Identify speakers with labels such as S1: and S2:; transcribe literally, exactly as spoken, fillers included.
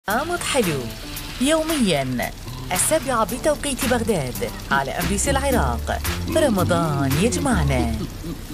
S1: برنامج حلو يوميا السابعة بتوقيت بغداد على أم بي سي العراق. رمضان يجمعنا.